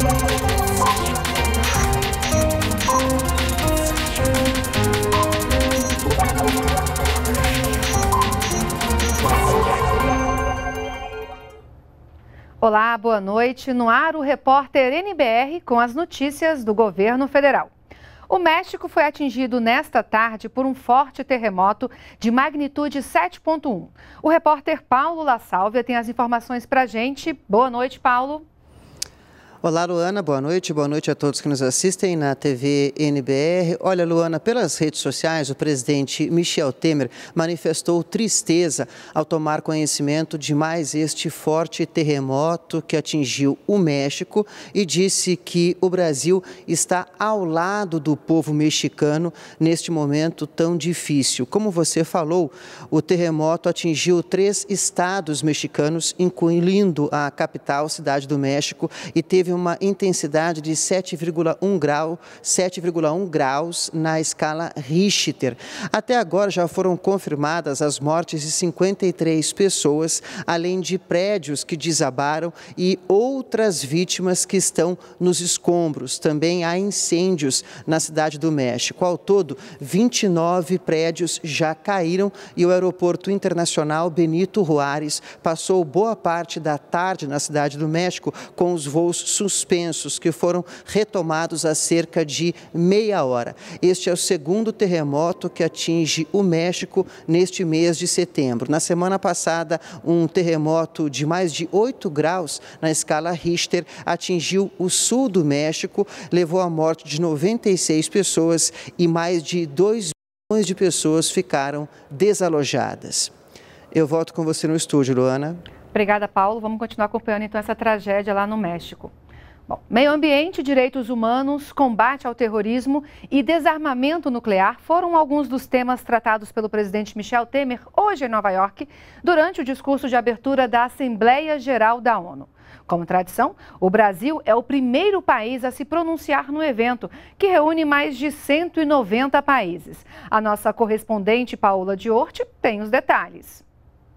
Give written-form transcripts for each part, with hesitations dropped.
Olá, boa noite. No ar, o repórter NBR com as notícias do governo federal. O México foi atingido nesta tarde por um forte terremoto de magnitude 7,1. O repórter Paulo La Sálvia tem as informações para a gente. Boa noite, Paulo. Olá, Luana, boa noite a todos que nos assistem na TV NBR. Olha, Luana, pelas redes sociais, o presidente Michel Temer manifestou tristeza ao tomar conhecimento de mais este forte terremoto que atingiu o México e disse que o Brasil está ao lado do povo mexicano neste momento tão difícil. Como você falou, o terremoto atingiu 3 estados mexicanos, incluindo a capital, Cidade do México, e teve uma intensidade de 7,1 graus na escala Richter. Até agora já foram confirmadas as mortes de 53 pessoas, além de prédios que desabaram e outras vítimas que estão nos escombros. Também há incêndios na Cidade do México. Ao todo, 29 prédios já caíram e o Aeroporto Internacional Benito Juárez passou boa parte da tarde na Cidade do México com os voos suspensos, que foram retomados há cerca de meia hora. Este é o segundo terremoto que atinge o México neste mês de setembro. Na semana passada, um terremoto de mais de 8 graus na escala Richter atingiu o sul do México, levou à morte de 96 pessoas e mais de 2 milhões de pessoas ficaram desalojadas. Eu volto com você no estúdio, Luana. Obrigada, Paulo. Vamos continuar acompanhando então essa tragédia lá no México. Bom, meio ambiente, direitos humanos, combate ao terrorismo e desarmamento nuclear foram alguns dos temas tratados pelo presidente Michel Temer hoje em Nova York, durante o discurso de abertura da Assembleia Geral da ONU. Como tradição, o Brasil é o primeiro país a se pronunciar no evento, que reúne mais de 190 países. A nossa correspondente Paola Diorti tem os detalhes.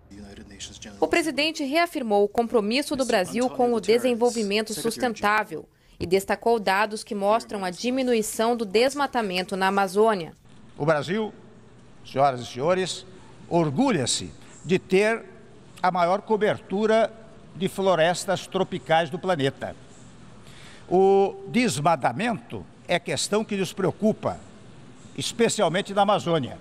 O presidente reafirmou o compromisso do Brasil com o desenvolvimento sustentável e destacou dados que mostram a diminuição do desmatamento na Amazônia. O Brasil, senhoras e senhores, orgulha-se de ter a maior cobertura de florestas tropicais do planeta. O desmatamento é questão que nos preocupa, especialmente na Amazônia.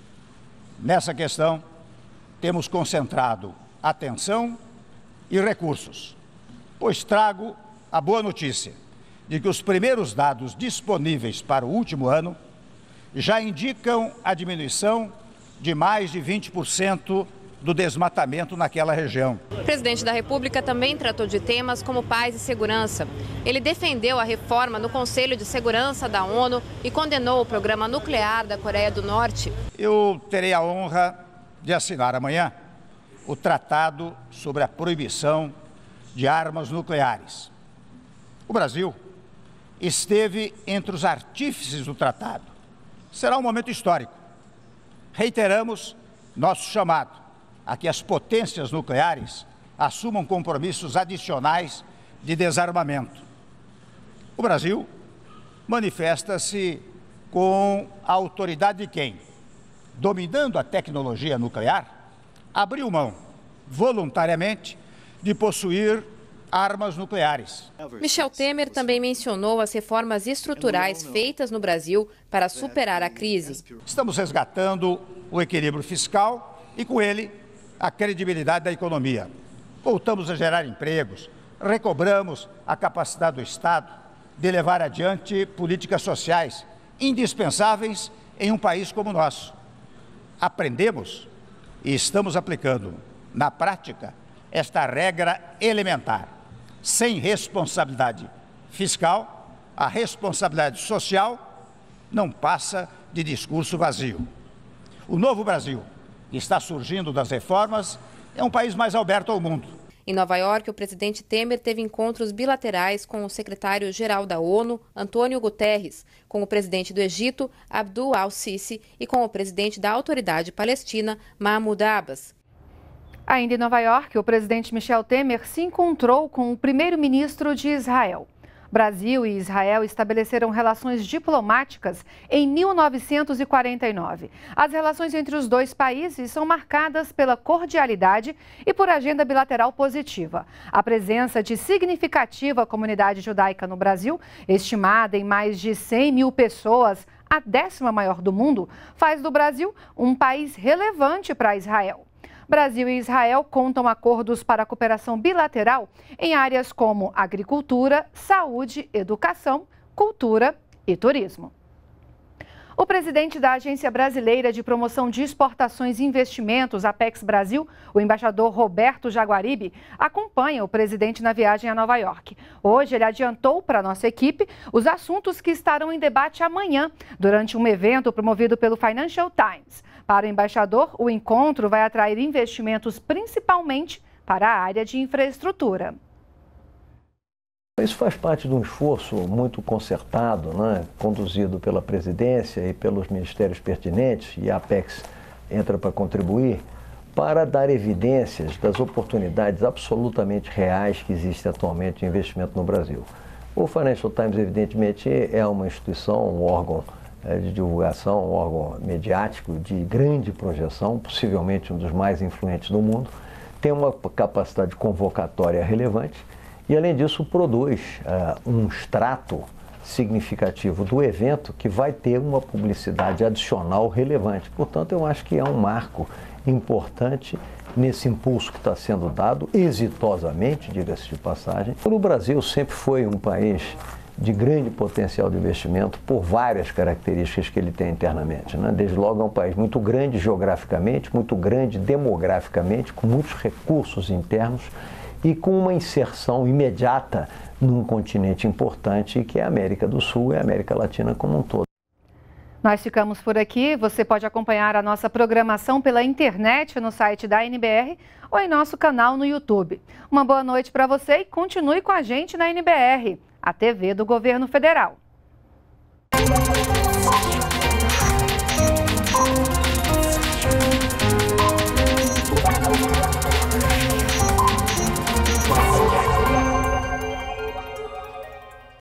Nessa questão, temos concentrado atenção e recursos, pois trago a boa notícia de que os primeiros dados disponíveis para o último ano já indicam a diminuição de mais de 20% do desmatamento naquela região. O presidente da República também tratou de temas como paz e segurança. Ele defendeu a reforma no Conselho de Segurança da ONU e condenou o programa nuclear da Coreia do Norte. Eu terei a honra de assinar amanhã o Tratado sobre a Proibição de Armas Nucleares. O Brasil esteve entre os artífices do tratado. Será um momento histórico. Reiteramos nosso chamado a que as potências nucleares assumam compromissos adicionais de desarmamento. O Brasil manifesta-se com a autoridade de quem, dominando a tecnologia nuclear, abriu mão, voluntariamente, de possuir armas nucleares. Michel Temer também mencionou as reformas estruturais feitas no Brasil para superar a crise. Estamos resgatando o equilíbrio fiscal e, com ele, a credibilidade da economia. Voltamos a gerar empregos, recobramos a capacidade do Estado de levar adiante políticas sociais indispensáveis em um país como o nosso. Aprendemos e estamos aplicando, na prática, esta regra elementar. Sem responsabilidade fiscal, a responsabilidade social não passa de discurso vazio. O novo Brasil, que está surgindo das reformas, é um país mais aberto ao mundo. Em Nova York, o presidente Temer teve encontros bilaterais com o secretário-geral da ONU, Antônio Guterres, com o presidente do Egito, Abdul al-Sisi, e com o presidente da Autoridade Palestina, Mahmoud Abbas. Ainda em Nova York, o presidente Michel Temer se encontrou com o primeiro-ministro de Israel. Brasil e Israel estabeleceram relações diplomáticas em 1949. As relações entre os dois países são marcadas pela cordialidade e por agenda bilateral positiva. A presença de significativa comunidade judaica no Brasil, estimada em mais de 100 mil pessoas, a 10ª maior do mundo, faz do Brasil um país relevante para Israel. Brasil e Israel contam acordos para a cooperação bilateral em áreas como agricultura, saúde, educação, cultura e turismo. O presidente da Agência Brasileira de Promoção de Exportações e Investimentos, Apex Brasil, o embaixador Roberto Jaguaribe, acompanha o presidente na viagem a Nova York. Hoje, ele adiantou para a nossa equipe os assuntos que estarão em debate amanhã, durante um evento promovido pelo Financial Times. Para o embaixador, o encontro vai atrair investimentos principalmente para a área de infraestrutura. Isso faz parte de um esforço muito concertado, conduzido pela presidência e pelos ministérios pertinentes, e a Apex entra para contribuir, para dar evidências das oportunidades absolutamente reais que existem atualmente de investimento no Brasil. O Financial Times, evidentemente, é uma instituição, um órgão de divulgação, um órgão mediático de grande projeção, possivelmente um dos mais influentes do mundo, tem uma capacidade convocatória relevante e, além disso, produz um extrato significativo do evento que vai ter uma publicidade adicional relevante. Portanto, eu acho que é um marco importante nesse impulso que está sendo dado, exitosamente, diga-se de passagem. O Brasil sempre foi um país de grande potencial de investimento por várias características que ele tem internamente, Desde logo é um país muito grande geograficamente, muito grande demograficamente, com muitos recursos internos e com uma inserção imediata num continente importante que é a América do Sul e a América Latina como um todo. Nós ficamos por aqui. Você pode acompanhar a nossa programação pela internet no site da NBR ou em nosso canal no YouTube. Uma boa noite para você e continue com a gente na NBR, a TV do Governo Federal.